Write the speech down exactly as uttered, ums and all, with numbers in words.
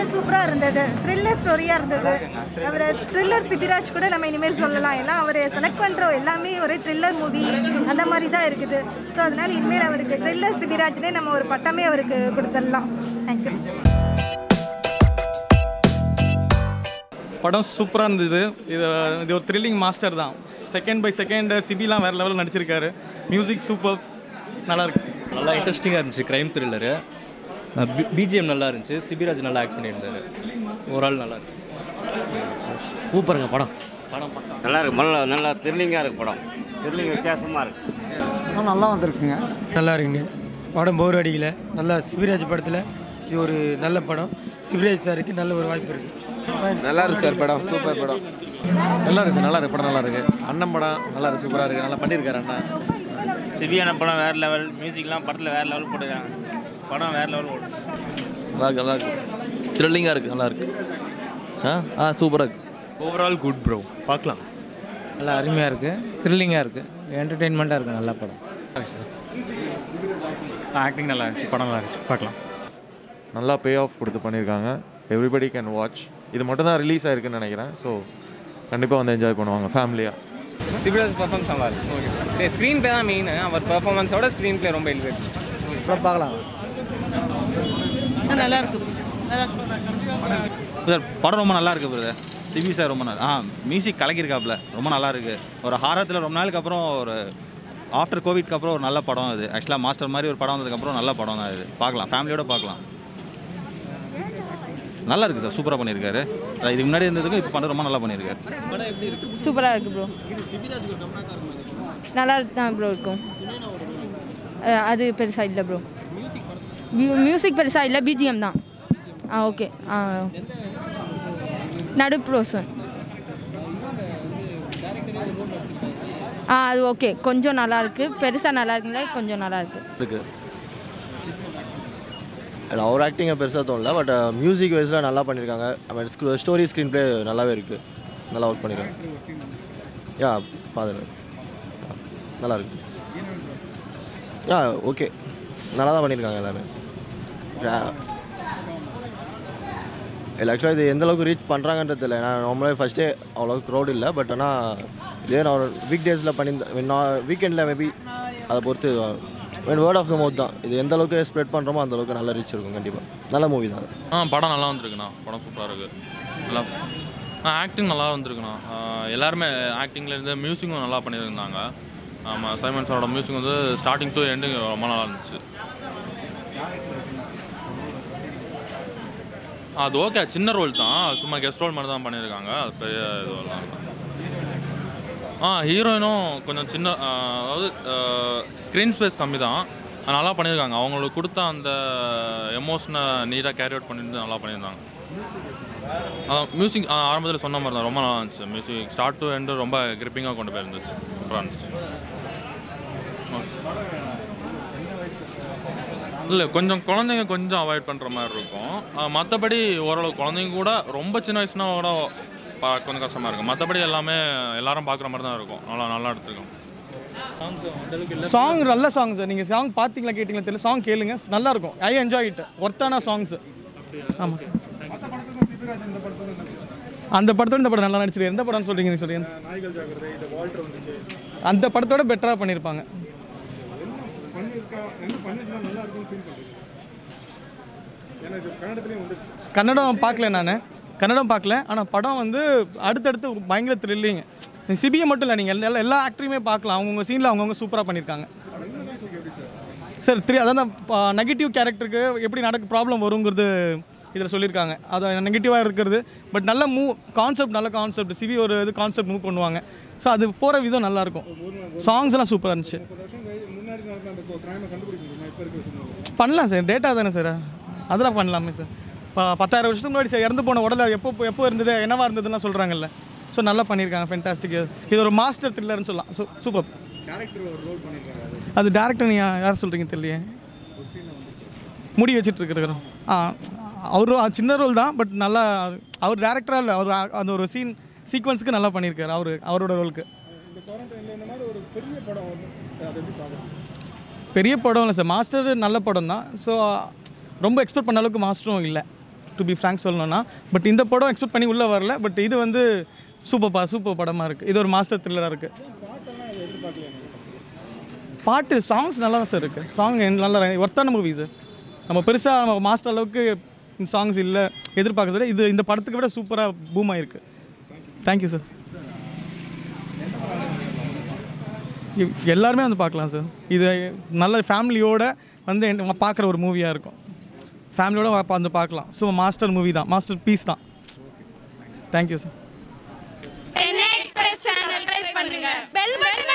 சூப்பராக இருந்தது. த்ரில்லர் ஸ்டோரியாக இருந்தது. அவர் த்ரில்லர் சிபிராஜ் கூட நம்ம இனிமேல் சொல்லலாம். ஏன்னா அவர் செலக்ட் பண்ணுற எல்லாமே ஒரு த்ரில்லர் மூவி அந்த மாதிரி தான் இருக்குது. ஸோ அதனால இனிமேல் அவருக்கு த்ரில்லர் சிபிராஜ்னே நம்ம ஒரு பட்டமே அவருக்கு கொடுத்துடலாம். தேங்க்யூ. படம் சூப்பராக இருந்தது. இது இது ஒரு த்ரில்லிங் மாஸ்டர் தான். செகண்ட் பை செகண்ட் சிபிலாம் வேறு லெவலில் நடிச்சிருக்காரு. மியூசிக் சூப்பர், நல்லாயிருக்கு. நல்லா இன்ட்ரெஸ்டிங்காக இருந்துச்சு. Crime thriller. பிஜிஎம் நல்லா இருந்துச்சு. சிபிராஜ் நல்லா ஆக்ட் பண்ணியிருந்தாரு. ஓவரால் நல்லா இருக்கு. சூப்பருங்க படம். படம் படம் நல்லா இருக்கு. நல்லா நல்லா த்ரில்லிங்காக இருக்குது படம். த்ரில்லிங் வித்தியாசமாக இருக்குது. நல்லா வந்திருக்குங்க. நல்லா இருக்குங்க படம். போர் அடிக்கல. நல்லா சிபிராஜ் படத்தில் இது ஒரு நல்ல படம். சிபிராஜ் சாருக்கு நல்ல ஒரு வாய்ப்பு இருக்குது. நல்லா இருக்கு சார் படம். சூப்பர் படம். நல்லா இருக்கு சார். நல்லா இருக்கு படம். நல்லா இருக்கு. அண்ணன் படம் நல்லா இருக்கு. சூப்பராக இருக்குது. நல்லா பண்ணியிருக்காரு அண்ணா. சிபியான படம் வேறு லெவல். மியூசிக்லாம் படத்தில் வேறு லெவல் போட்டுருக்காங்க. படம் வேறு லெவல் போட்டு நல்லா இருக்கு. நல்லா இருக்கு. த்ரில்லிங்காக இருக்குது. நல்லா இருக்கு. ஆ ஆ சூப்பராக இருக்குது. Overall good bro. பார்க்கலாம். நல்லா அருமையாக இருக்குது. த்ரில்லிங்காக இருக்குது. என்டர்டெயின்மெண்ட்டாக இருக்குது. நல்ல படம். ஆக்டிங் நல்லா இருந்துச்சு. படம் நல்லா இருந்துச்சு. பார்க்கலாம். நல்லா பே ஆஃப் கொடுத்து பண்ணியிருக்காங்க. Everybody can watch. இது மட்டும் தான் ரிலீஸ் ஆயிருக்குன்னு நினைக்கிறேன். ஸோ கண்டிப்பாக வந்து என்ஜாய் பண்ணுவாங்க ஃபேமிலியாக. சிபிராஜ் பர்ஃபார்மன்ஸ் நல்லா இருக்கு. ஓகே, ஸ்க்ரீன் ப்ளே தான் மெயின். அவர் பர்ஃபார்மன்ஸோட ஸ்க்ரீன் ப்ளே ரொம்ப எலிவேட். பார்க்கலாம். நல்லா இருக்கு. நல்லா சார் படம் ரொம்ப நல்லா இருக்குது பிரதர். சிபி சார் ரொம்ப நல்லா ஆ மியூசிக் கலக்கியிருக்காப்புல. ரொம்ப நல்லா இருக்குது. ஒரு ஹாரத்தில் ரொம்ப நாளுக்கு அப்புறம் ஒரு ஆஃப்டர் கோவிட்க்கு அப்புறம் ஒரு நல்ல படம் இது. ஆக்சுவலாக மாஸ்டர் மாதிரி ஒரு படம் வந்ததுக்கப்புறம் நல்ல படம் தான் இது. பார்க்கலாம், ஃபேமிலியோடு பார்க்கலாம். நல்லா இருக்குது சார். சூப்பராக பண்ணியிருக்காரு. இதுக்கு முன்னாடி இருந்ததுக்கும் இப்போ பண்ண ரொம்ப நல்லா பண்ணியிருக்காரு. சூப்பராக இருக்குது ப்ரோ. நல்லா தான் ப்ரோ இருக்கும். அது பெருசாக இல்லை ப்ரோ. மியூசிக் பெருசாக இல்லை. பிஜிஎம் தான். ஆ ஓகே. ஆ நடு ப்ரோசன். ஆ அது ஓகே. கொஞ்சம் நல்லா இருக்குது. பெருசாக நல்லா இருக்குங்களா? கொஞ்சம் நல்லா இருக்குது இருக்கு. அவர் ஆக்டிங்கை பெருசாக தோணல. பட் மியூசிக் வைஸில் நல்லா பண்ணியிருக்காங்க. அப்புறம் ஸ்டோரி ஸ்க்ரீன் ப்ளே நல்லாவே இருக்குது. நல்லா ஒர்க் பண்ணியிருக்காங்க. யா பார்த்து நல்லா இருக்கு. Yeah okay. நல்லா தான் பண்ணியிருக்காங்க எல்லாமே. இல்லை ஆக்சுவலாக இது எந்தளவுக்கு ரீச் பண்ணுறாங்கன்றது இல்லை. நான் நார்மலாக ஃபஸ்ட்டே அவ்வளோக்கு க்ரௌட் இல்லை. பட் ஆனால் இதே நான் வீக் டேஸில் பண்ணியிருந்தேன். நான் வீக்கெண்டில் மேபி அதை பொறுத்து வேர்ட் ஆஃப் த மவுத் தான். இது எந்த அளவுக்கு ஸ்ப்ரெட் பண்ணுறோமோ அந்த அளவுக்கு நல்ல ரீச் இருக்கும். கண்டிப்பாக நல்ல மூவி தான். ஆ படம் நல்லா வந்திருக்குண்ணா. படம் சூப்பராக இருக்குது. நல்லா ஆ ஆக்டிங் நல்லா வந்திருக்குண்ணா. எல்லாருமே ஆக்டிங்கில் இருந்து மியூசிக்கும் நல்லா பண்ணியிருந்தாங்க. ஆமாம், சைமன் சாரோட மியூசிக் வந்து ஸ்டார்டிங் டு எண்டிங் ரொம்ப நல்லா இருந்துச்சு. அது ஓகே, சின்ன ரோல் தான். சும்மா கெஸ்ட் ரோல் மாதிரி தான் பண்ணியிருக்காங்க. அது பெரிய இதுவெல்லாம் இல்லை. ஆ ஹீரோயினும் கொஞ்சம் சின்ன, அதாவது ஸ்க்ரீன் ஸ்பேஸ் கம்மி தான். நல்லா பண்ணியிருக்காங்க. அவங்களுக்கு கொடுத்த அந்த எமோஷனை நீட்டாக கேரி அவுட் பண்ணிட்டு நல்லா பண்ணியிருந்தாங்க. அதான் மியூசிக் ஆரம்பத்தில் சொன்ன மாதிரி தான் ரொம்ப நல்லா இருந்துச்சு. மியூசிக் ஸ்டார்ட் டு எண்டு ரொம்ப கிரிப்பிங்காக கொண்டு போயிருந்துச்சு. சூப்பராக இருந்துச்சு. இல்லை, கொஞ்சம் குழந்தைங்க கொஞ்சம் அவாய்ட் பண்ணுற மாதிரி இருக்கும். மற்றபடி ஓரளவு குழந்தைங்க கூட ரொம்ப சின்ன வயசுனா கூட பார்க்க கொஞ்சம் கஷ்டமாக இருக்கும். மற்றபடி எல்லாமே எல்லாரும் பார்க்குற மாதிரி தான் இருக்கும். நல்லா நல்லா எடுத்துருக்கோம். சாங் நல்ல சாங் சார். நீங்கள் சாங் பார்த்தீங்களா கேட்டிங்களா தெரியல. சாங் கேளுங்க, நல்லாயிருக்கும். I enjoy it. ஒர்த்தான சாங்ஸ். ஆமாம் சார். அந்த படத்தோட இந்த படம் நல்லா நடிச்சிருக்கு. எந்த படம்னு சொல்கிறீங்க சொல்லி? அந்த படத்தோட பெட்டராக பண்ணியிருப்பாங்க. கன்னடம் பார்க்கல நான். கன்னடம் பார்க்கல. ஆனால் படம் வந்து அடுத்தடுத்து பயங்கர த்ரில்லிங். சிபியை மட்டும் இல்லை, நீங்கள் எல்லா எல்லா ஆக்டரையுமே பார்க்கலாம். அவங்கவுங்க சீனில் அவங்கவுங்க சூப்பராக பண்ணியிருக்காங்க சார். த்ரீ அதான் நெகட்டிவ் கேரக்டருக்கு எப்படி நடக்க ப்ராப்ளம் வருங்கிறது இதில் சொல்லியிருக்காங்க. அது நெகட்டிவாக இருக்கிறது. பட் நல்ல மூவ் கான்செப்ட், நல்ல கான்செப்ட். சிவி ஒரு இது கான்செப்ட் மூவ் பண்ணுவாங்க. ஸோ அது போகிற விதம் நல்லாயிருக்கும். சாங்ஸ் எல்லாம் சூப்பராக இருந்துச்சு. பண்ணலாம் சார். டேட்டா தானே சார், அதெல்லாம் பண்ணலாமே சார். இப்போ பத்தாயிரம் வருஷத்துக்கு முன்னாடி சார் இறந்து போன உடலை எப்போ எப்போ இருந்தது என்னவா இருந்ததுன்னா சொல்கிறாங்கல்ல. ஸோ நல்லா பண்ணியிருக்காங்க. ஃபென்டாஸ்டிக். இது ஒரு மாஸ்டர் த்ரில்லர்னு சொல்லலாம். So super. அது டேரக்டர் நீ யார் சொல்கிறீங்க தெரியலையே. முடி வச்சுட்ருக்குறோம். ஆ அவரு சின்ன ரோல் தான். பட் நல்லா அவர் டேரக்டராக இல்லை, அவர் அந்த ஒரு சீன் சீக்வன்ஸுக்கு நல்லா பண்ணியிருக்காரு அவர் அவரோட ரோலுக்கு. பெரிய படம் இல்லை சார். மாஸ்டர் நல்ல படம் தான். ஸோ ரொம்ப எக்ஸ்பெக்ட் பண்ண அளவுக்கு மாஸ்டரும் இல்லை. டு பி ஃப்ராங்க் சொல்லணும்னா. பட் இந்த படம் எக்ஸ்பெக்ட் பண்ணி உள்ளே வரல. பட் இது வந்து சூப்பர் பா சூப்பர் படமாக இருக்குது. இது ஒரு மாஸ்டர் த்ரில்லராக இருக்குது. பாட்டு சாங்ஸ் நல்லா தான் சார் இருக்குது. சாங் நல்லா ஒர்த்தான மூவி சார். நம்ம பெருசாக நம்ம மாஸ்டர் அளவுக்கு சாங்ஸ் இல்லை எதிர்பார்க்கறத இது இந்த படத்துக்கு விட சூப்பராக பூம் ஆகிருக்கு. Thank you sir. எல்லாருமே வந்து பார்க்கலாம் சார். இது நல்ல ஃபேமிலியோடு வந்து பார்க்குற ஒரு மூவியாக இருக்கும். ஃபேமிலியோடு வந்து பார்க்கலாம். ஸோ மாஸ்டர் மூவி தான், மாஸ்டர் பீஸ் தான். Thank you sir. Express channel try பண்ணுங்க. பெல் பட்டனை